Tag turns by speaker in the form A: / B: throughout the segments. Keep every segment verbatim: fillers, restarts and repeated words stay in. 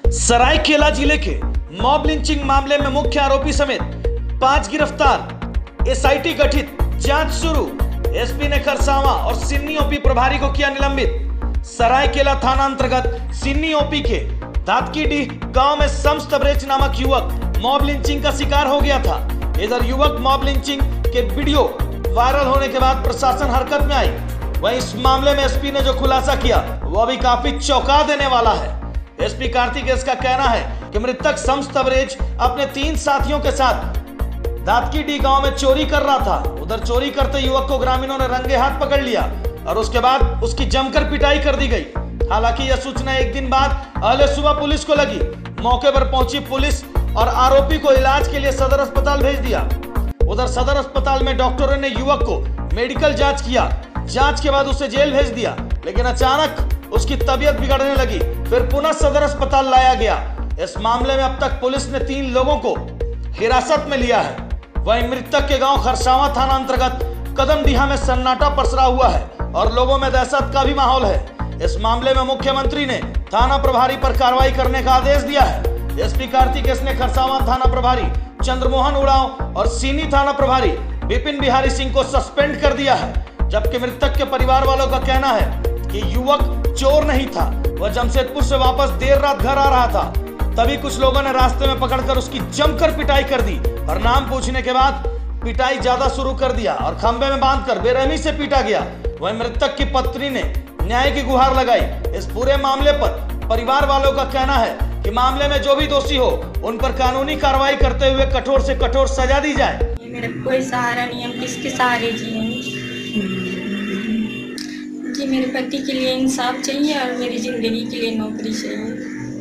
A: सरायकेला जिले के mob lynching मामले में मुख्य आरोपी समेत पांच गिरफ्तार, एसआईटी गठित, जांच शुरू। एसपी ने खरसावां और सिन्नी ओपी प्रभारी को किया निलंबित। सरायकेला थाना अंतर्गत सिन्नी ओपी के धातकीडीह गांव में शम्स तबरेज नामक युवक मॉब लिंचिंग का शिकार हो गया था। इधर युवक मॉब लिंचिंग के वीडियो वायरल होने के बाद प्रशासन हरकत में आई। वहीं इस मामले में एसपी ने जो खुलासा किया वह भी काफी चौंका देने वाला है। एसपी कार्तिक एस का कहना है कि मृतक शम्स तबरेज अपने तीन साथियों के साथ धातकीडीह गांव में चोरी कर रहा था। उधर चोरी करते युवक को ग्रामीणों ने रंगे हाथ पकड़ लिया और उसके बाद उसकी जमकर पिटाई कर दी गई। हालांकि यह सूचना एक दिन बाद अहले सुबह पुलिस को लगी। मौके पर पहुंची पुलिस और आरोपी को इलाज के लिए सदर अस्पताल भेज दिया। उधर सदर अस्पताल में डॉक्टरों ने युवक को मेडिकल जांच किया। जांच के बाद उसे जेल भेज दिया, लेकिन अचानक उसकी तबीयत बिगड़ने लगी। फिर पुनः सदर अस्पताल लाया गया। इस मामले में अब तक पुलिस ने तीन लोगों को हिरासत में लिया है। वहीं मृतक के गांव खरसावां थाना अंतर्गत कदमडीहा में सन्नाटा पसरा हुआ है और लोगों में दहशत का भी माहौल है। इस मामले में मुख्यमंत्री ने थाना प्रभारी पर कार्रवाई करने का आदेश दिया है। एसपी कार्तिक एस ने खरसावां थाना प्रभारी चंद्रमोहन उड़ाव और सीनी थाना प्रभारी विपिन बिहारी सिंह को सस्पेंड कर दिया है। जबकि मृतक के परिवार वालों का कहना है कि युवक चोर नहीं था, वह जमशेदपुर से वापस देर रात घर आ रहा था। तभी कुछ लोगों ने रास्ते में पकड़कर उसकी जमकर पिटाई कर दी और नाम पूछने के बाद पिटाई ज्यादा शुरू कर दिया और खंबे में बांधकर बेरहमी से पीटा गया। वहीं मृतक की पत्नी ने न्याय की गुहार लगाई। इस पूरे मामले पर परिवार वालों का कहना है कि मामले में जो भी दोषी हो उन पर कानूनी कार्रवाई करते हुए कठोर से कठोर सजा दी जाए।
B: मेरा कोई सहारा नहीं है, किसके सहारे जिए जी। मेरे पति के लिए इंसाफ चाहिए और मेरी जिंदगी के लिए नौकरी चाहिए।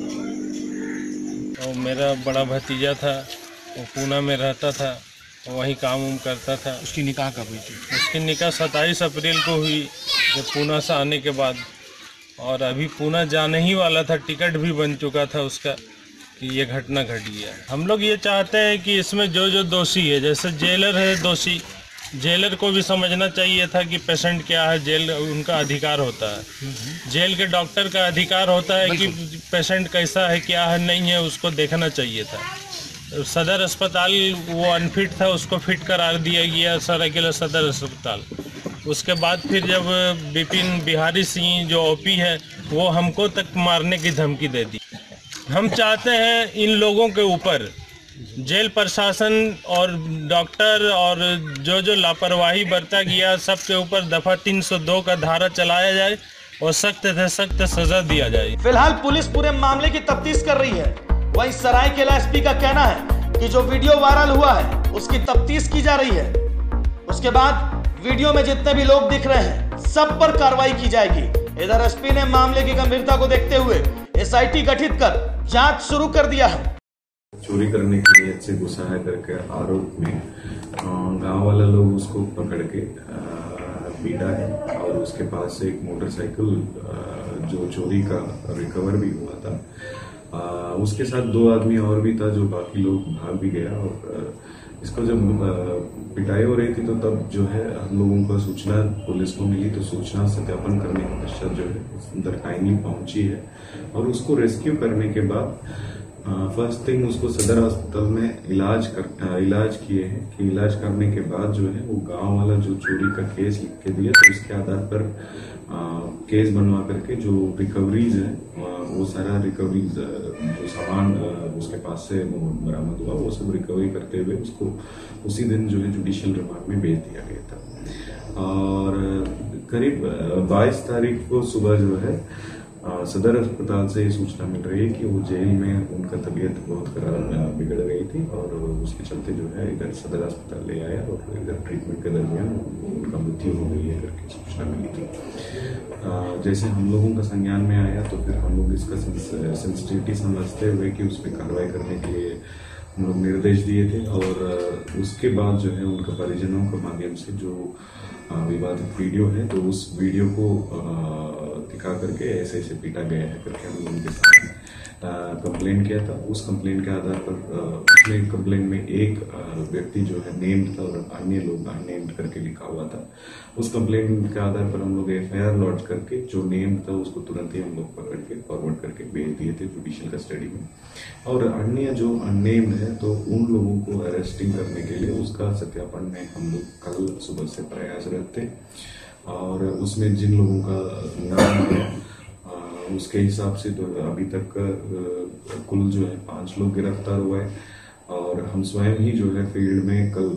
C: और मेरा बड़ा भतीजा था, वो पूना में रहता था, वहीं काम उम करता था।
D: उसकी निकाह कब हुई थी?
C: उसकी निकाह सत्ताईस अप्रैल को हुई जब पूना से आने के बाद, और अभी पूना जाने ही वाला था, टिकट भी बन चुका था उसका कि ये घटना घटी है। हम लोग ये चाहते हैं कि इसमें जो जो दोषी है, जैसे जेलर है दोषी, जेलर को भी समझना चाहिए था कि पेशेंट क्या है, जेल उनका अधिकार होता है। जेल के डॉक्टर का अधिकार होता है कि पेशेंट कैसा है क्या है नहीं है उसको देखना चाहिए था। सदर अस्पताल वो अनफिट था, उसको फिट करा दिया गया सरायकेला सदर अस्पताल। उसके बाद फिर जब विपिन बिहारी सिंह जो ओपी है वो हमको तक मारने की धमकी दे दी। हम चाहते हैं इन लोगों के ऊपर जेल प्रशासन और डॉक्टर और जो जो लापरवाही बरता गया सबके ऊपर दफा तीन सौ दो का धारा चलाया जाए और सख्त से सख्त सजा दिया जाए।
A: फिलहाल पुलिस पूरे मामले की तफ्तीश कर रही है। वहीं सरायकेला एसपी का कहना है कि जो वीडियो वायरल हुआ है उसकी तफ्तीश की जा रही है। उसके बाद वीडियो में जितने भी लोग दिख रहे हैं सब पर कार्रवाई की जाएगी। इधर एसपी ने मामले की गंभीरता को देखते हुए एसआईटी गठित कर जांच शुरू कर दिया है।
E: चोरी करने की नीयत से घुसा है करके आरोप में गांव वाला लोग उसको पकड़ के पीटा है और उसके पास से एक मोटरसाइकिल जो चोरी का रिकवर भी हुआ था, उसके साथ दो आदमी और भी था जो बाकी लोग भाग भी गया। और इसको जब पिटाई हो रही थी तो तब जो है हम लोगों को सूचना पुलिस को मिली, तो सूचना सत्यापन करने के पश्चात जो है अंदर टाइमली पहुंची है और उसको रेस्क्यू करने के बाद फर्स्ट थिंग उसको सदर अस्पताल में इलाज कर इलाज किए हैं कि इलाज करने के बाद जो है वो गांव वाला जो चोरी का केस लिख के दिया, तो उसके आधार पर आ, केस बनवा करके जो रिकवरीज है वो सारा रिकवरीज जो सामान उसके पास से बरामद हुआ वो सब रिकवरी करते हुए उसको उसी दिन जो है जुडिशियल रिमांड में भेज दिया गया था। और करीब बाईस तारीख को सुबह जो है सदर अस्पताल से ये सूचना मिल रही है कि वो जेल में उनका तबीयत बहुत खराब बिगड़ गई थी और उसके चलते जो है इधर सदर अस्पताल ले आया और इधर ट्रीटमेंट के दरमियान उनका मृत्यु हो गई है करके सूचना मिली थी। जैसे हम लोगों का संज्ञान में आया तो फिर हम लोग इसका सेंसिटिविटी समझते हुए कि उस पर कार्रवाई करने के लिए हम लोग निर्देश दिए थे और उसके बाद जो है उनका परिजनों के माध्यम से जो विवादित वीडियो है तो उस वीडियो को दिखा करके ऐसे ऐसे पीटा गया है करके हम लोगों के साथ कंप्लेंट किया था। उस कंप्लेंट के आधार पर उसमें कंप्लेंट में एक व्यक्ति जो है नेम्ड था और अन्य लोग अननेम्ड करके लिखा हुआ था। उस कंप्लेंट के आधार पर हम लोग एफ आई आर लॉन्च करके जो नेम्ड था उसको तुरंत ही हम लोग पकड़ के फॉरवर्ड करके भेज दिए थे जुडिशियल कस्टडी में। और अन्य जो अननेम्ड है तो उन लोगों को अरेस्टिंग करने के लिए उसका सत्यापन में हम लोग कल सुबह से प्रयासरत थे। और उसमें जिन लोगों का नाम है उसके हिसाब से तो अभी तक कुल जो है पांच लोग गिरफ्तार हुए और हम स्वयं ही जो है फील्ड में कल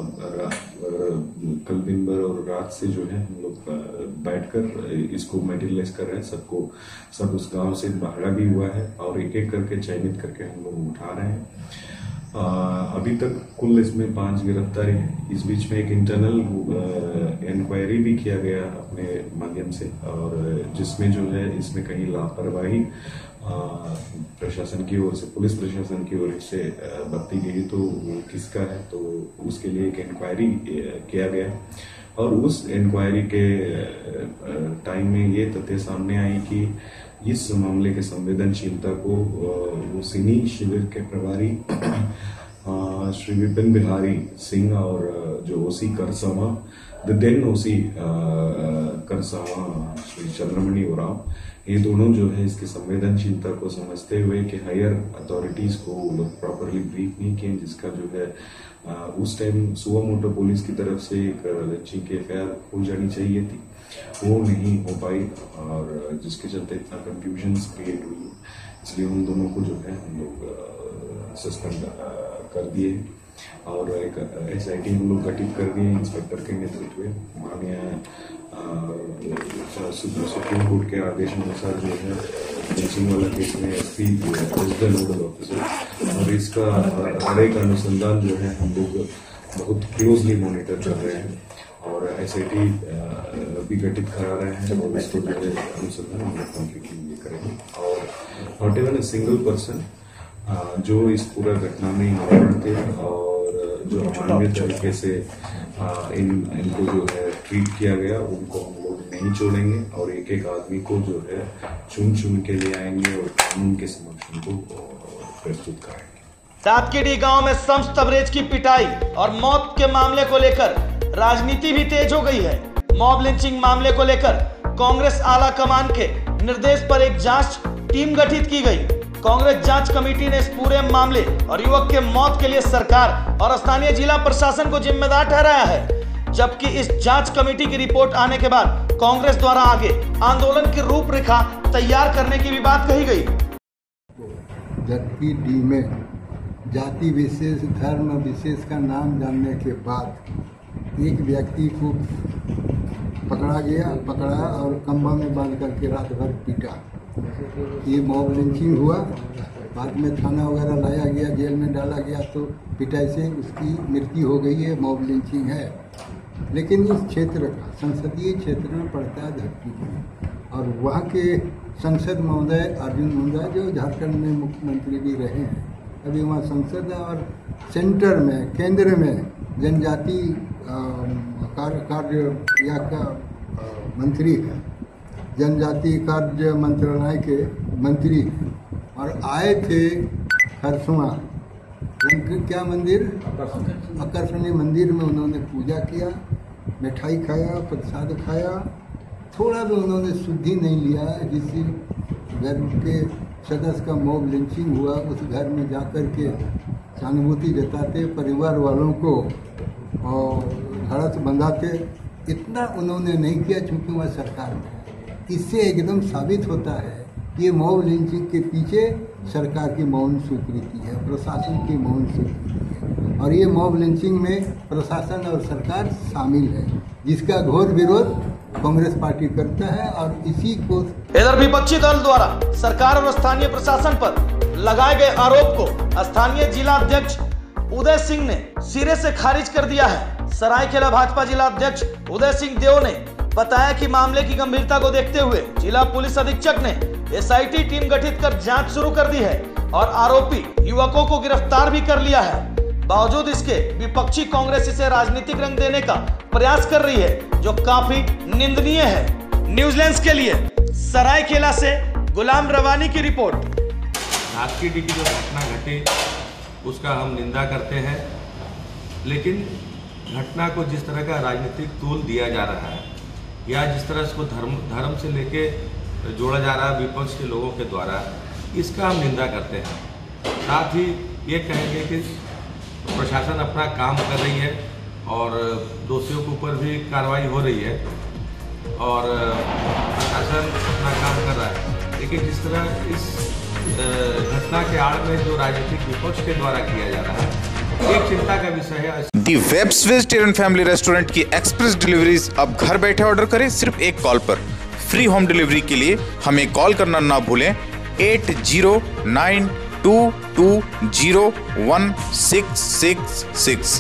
E: कल दिन भर और रात से जो है हम लोग बैठकर इसको मटेरियलाइज कर रहे हैं। सबको सब उस गांव से भागा भी हुआ है और एक एक करके चयनित करके हम लोग उठा रहे हैं। आ, अभी तक कुल इसमें पांच गिरफ्तारी है। इस बीच में एक इंटरनल इंक्वायरी भी किया गया अपने माध्यम से और जिसमें जो है इसमें कहीं लापरवाही प्रशासन की ओर से पुलिस प्रशासन की ओर से बरती गई तो वो किसका है तो उसके लिए एक इंक्वायरी किया गया और उस इंक्वायरी के टाइम में ये तथ्य सामने आई कि इस मामले के संवेदनशीलता को वो सिनी शिविर के प्रभारी श्री विपिन बिहारी सिंह और जो OC Karsawa the then OC Karsawa Shri Chandramani Oraon ये दोनों जो है इसकी संवेदनशीलता को समझते हुए कि हायर अथॉरिटीज को लोग प्रॉपरली ब्रीफ नहीं किए, जिसका जो है आ, उस टाइम सुवा मोटो पुलिस की तरफ से एक लंचिंग की एफ आई आर हो जानी चाहिए थी, वो नहीं हो पाई और जिसके चलते इतना कंफ्यूजन क्रिएट हुई। इसलिए उन दोनों को जो है हम लोग सस्पेंड कर दिए और एक एस आई टी हम लोग गठित कर दिए इंस्पेक्टर के नेतृत्व में। माननीय सुप्रीम कोर्ट के आदेश अनुसार जो है लंचिंग वाला केस में S P is the nodal officer और इसका हर एक अनुसंधान जो है हम लोग बहुत क्लोजली मॉनिटर कर रहे हैं और एस आई टी भी गठित करा रहे हैं और इसको जो है अनुसंधान हम लोग कंप्लीटली करेंगे। और not even a single person जो इस पूरा घटना में इन्वॉल्व थे और जो अमानवीय तरीके से इन इनको जो है ट्रीट किया गया उनको हम लोग नहीं छोड़ेंगे और एक एक आदमी को जो है चुन चुन के ले आएंगे और कानून के समक्ष उनको प्रस्तुत कराएंगे।
A: सातकेडी गांव में शम्स तबरेज की पिटाई और मौत के मामले को लेकर राजनीति भी तेज हो गई है। मॉब लिंचिंग मामले को लेकर कांग्रेस आला कमान के निर्देश पर एक जांच टीम गठित की गई। कांग्रेस जांच कमेटी ने इस पूरे मामले और युवक के मौत के लिए सरकार और स्थानीय जिला प्रशासन को जिम्मेदार ठहराया है, जबकि इस जांच कमेटी की रिपोर्ट आने के बाद कांग्रेस द्वारा आगे आंदोलन की रूपरेखा तैयार करने की भी बात कही गई।
D: जबकि डी में जाति विशेष धर्म विशेष का नाम जानने के बाद एक व्यक्ति को पकड़ा गया पकड़ा और खंभा में बांध करके रात भर पीटा। ये मॉब लिंचिंग हुआ, बाद में थाना वगैरह लाया गया, जेल में डाला गया तो पिटाई से उसकी मृत्यु हो गई है। मॉब लिंचिंग है, लेकिन इस क्षेत्र का संसदीय क्षेत्र में पड़ता है धरती और वहाँ के संसद महोदय अर्जुन मुंडा जो झारखंड में मुख्यमंत्री भी रहे हैं, अभी वहाँ संसद है और सेंटर में केंद्र में जनजाति कार्य कार्य या का मंत्री है, जनजाति कार्य मंत्रालय के मंत्री और आए थे खरसुआ क्या मंदिर आकर्षणीय मंदिर में उन्होंने पूजा किया, मिठाई खाया, प्रसाद खाया, थोड़ा भी उन्होंने शुद्धि नहीं लिया। जिस घर के सदस्य का मॉब लिंचिंग हुआ उस घर में जाकर के सहानुभूति जताते, परिवार वालों को और धड़स बंधाते, इतना उन्होंने नहीं किया चूँकि वह सरकार में। इससे एकदम साबित होता है ये मॉब लिंचिंग के पीछे सरकार की मौन स्वीकृति है, प्रशासन की मौन स्वीकृति है और ये मॉब लिंचिंग में प्रशासन और सरकार शामिल है, जिसका घोर विरोध कांग्रेस पार्टी करता है और इसी को
A: इधर विपक्षी दल द्वारा सरकार और स्थानीय प्रशासन पर लगाए गए आरोप को स्थानीय जिला अध्यक्ष उदय सिंह ने सिरे से खारिज कर दिया है। सरायकेला भाजपा जिला अध्यक्ष उदय सिंह देव ने बताया कि मामले की गंभीरता को देखते हुए जिला पुलिस अधीक्षक ने एस आई टी टीम गठित कर जांच शुरू कर दी है और आरोपी युवकों को गिरफ्तार भी कर लिया है। बावजूद इसके विपक्षी कांग्रेस इसे राजनीतिक रंग देने का प्रयास कर रही है, जो काफी निंदनीय है। न्यूजीलैंड के लिए सरायकेला से गुलाम रवानी की रिपोर्ट।
F: धाकटी की जो घटना घटी उसका हम निंदा करते हैं, लेकिन घटना को जिस तरह का राजनीतिक तूल दिया जा रहा है या जिस तरह इसको धर्म धर्म से लेके जोड़ा जा रहा है विपक्ष के लोगों के द्वारा, इसका हम निंदा करते हैं। साथ ही ये कहेंगे कि प्रशासन अपना काम कर रही है और दोषियों के ऊपर भी कार्रवाई हो रही है और प्रशासन अपना काम कर रहा है, लेकिन जिस तरह इस घटना के आड़ में जो राजनीतिक विपक्ष के द्वारा किया जा रहा है, एक चिंता का विषय है।
G: The Webs vegetarian family restaurant की एक्सप्रेस डिलीवरीज अब घर बैठे ऑर्डर करें सिर्फ एक कॉल पर। फ्री होम डिलीवरी के लिए हमें कॉल करना ना भूलें at zero nine two two zero one six six six.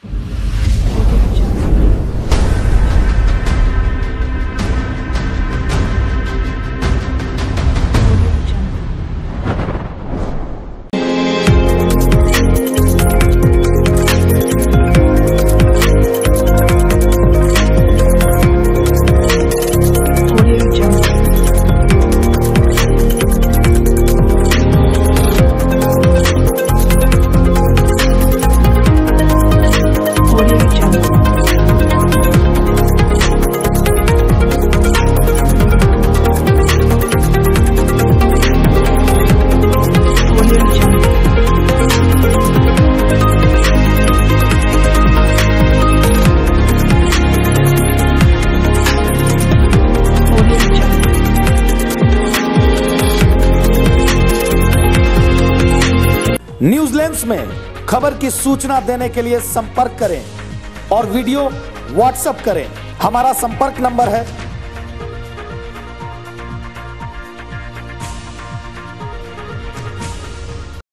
H: New Zealand में खबर की सूचना देने के लिए संपर्क करें और वीडियो व्हाट्सएप करें। हमारा संपर्क नंबर है